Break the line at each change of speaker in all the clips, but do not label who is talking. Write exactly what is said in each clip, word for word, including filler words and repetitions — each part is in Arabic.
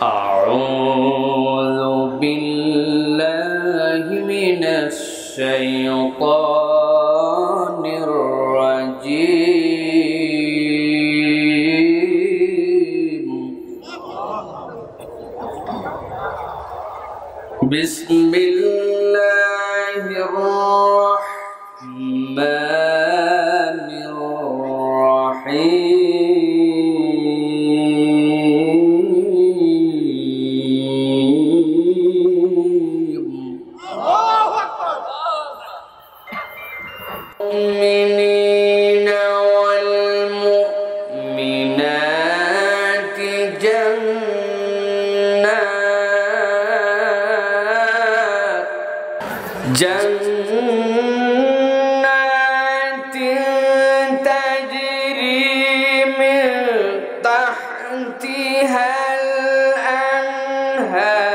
أعوذ بالله من الشيطان الرجيم. بسم الله الرحمن الرحيم. المؤمنين والمؤمنات جنات جنات تجري من تحتها الأنهار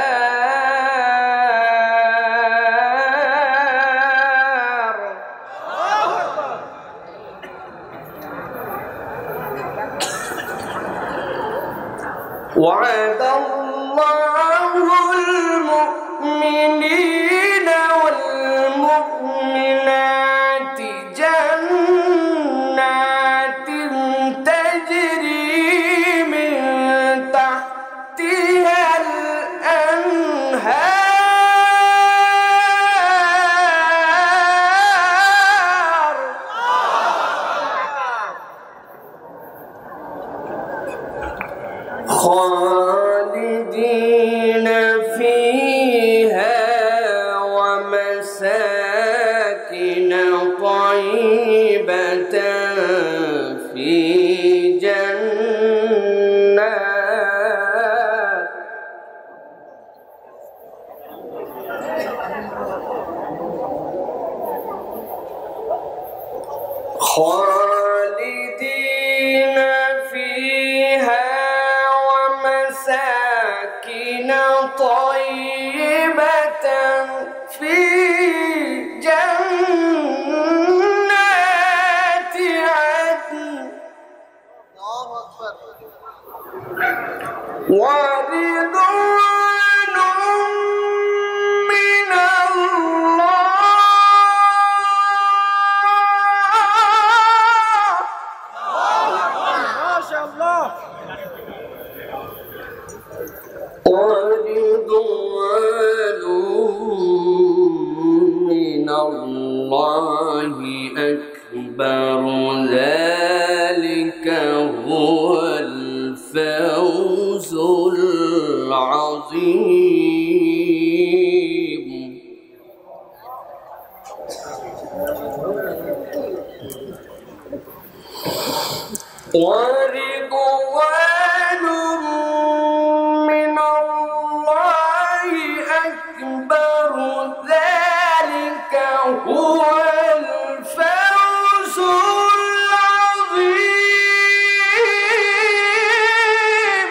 وعد الله المؤمنين والمؤمنات جنات تجري من تحتها الأنهار خالدين فيها ومساكن طيبة في جنات خالدين فيها مساكن طيبة في جنات عدن ورضوان من الله. ما شاء الله. ورضوان من الله أكبر ذلك هو الفوز العظيم. ورضوان من الله أكبر ذلك هو الفوز العظيم.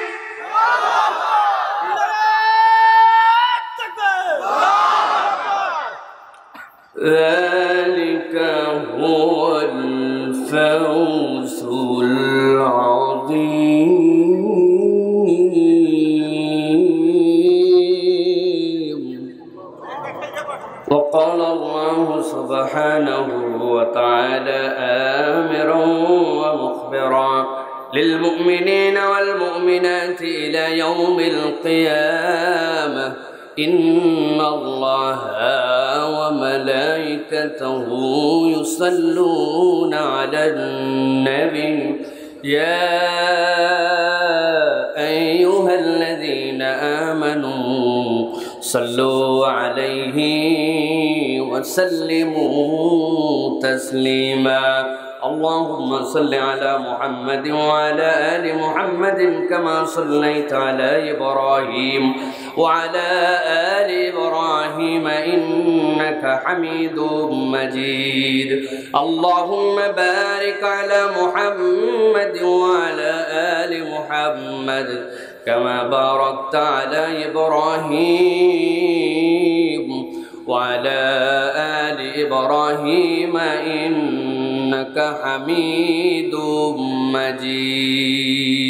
ذلك هو الفوز العظيم. وقال الله سبحانه وتعالى آمرا ومخبرا للمؤمنين والمؤمنات إلى يوم القيامة إن الله وملائكته يصلون على النبي يا أيها الذين آمنوا صلوا عليه وسلموا تسليما. اللهم صل على محمد وعلى آل محمد كما صليت على إبراهيم وعلى آل إبراهيم إنك حميد مجيد. اللهم بارك على محمد وعلى آل محمد كما باركت على إبراهيم وعلى آل إبراهيم إنك حميد مجيد.